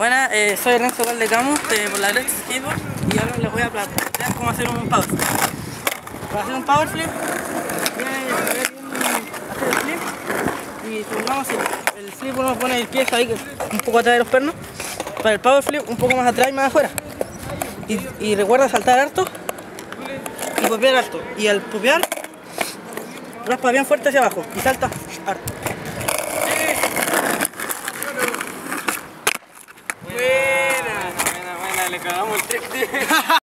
Buenas, soy Renzo Valdecamus por la Red Skateboard y ahora les voy a plantear cómo hacer un power flip. Para hacer un power flip, hacer el flip y supongamos el flip uno pone el pie ahí un poco atrás de los pernos. Para el power flip un poco más atrás y más afuera. Y recuerda saltar harto y popear harto. Y al popear, raspa bien fuerte hacia abajo y salta harto. Buena, le cagamos el trick, tío.